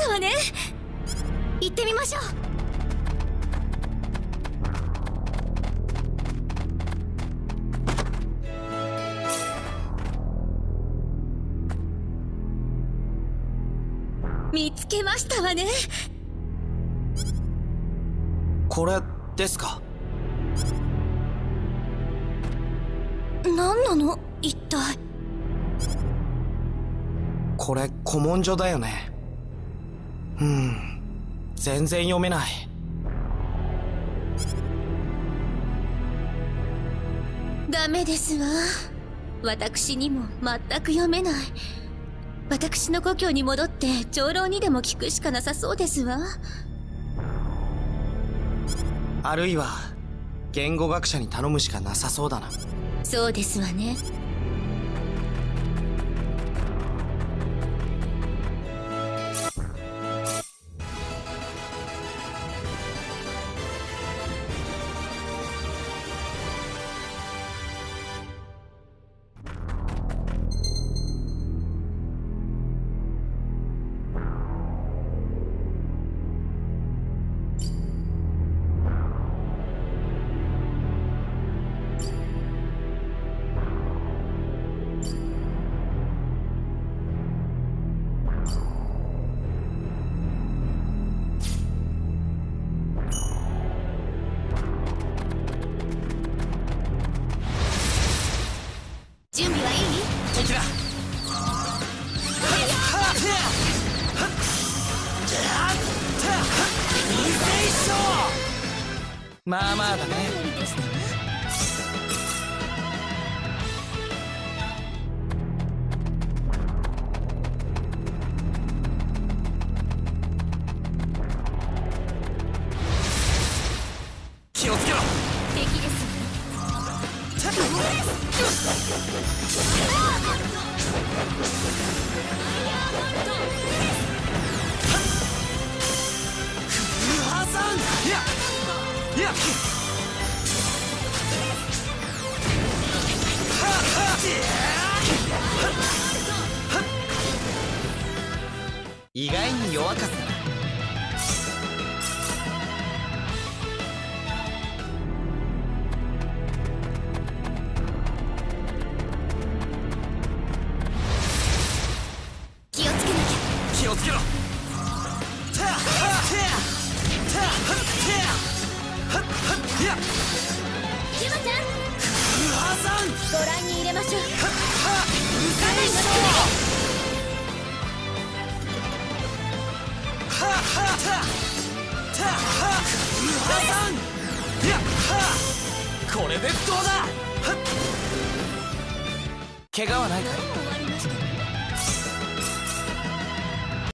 したわね。行ってみましょう。見つけましたわね。 これですか？ 何なの一体。 これ古文書だよね。全然読めない。 ダメですわ。私にも全く読めない。私の故郷に戻って長老にでも聞くしかなさそうですわ。 あるいは言語学者に頼むしかなさそうだな。 そうですわね。準備はいい？ 敵だ。まあまあだね。気をつけろ。 敵ですわ。 意外に弱かったな。 気をつけなきゃ。 気をつけろ。 ジュマちゃん、ご覧に入れましょう。 これでどうだ。怪我はないかい？ 終わりました。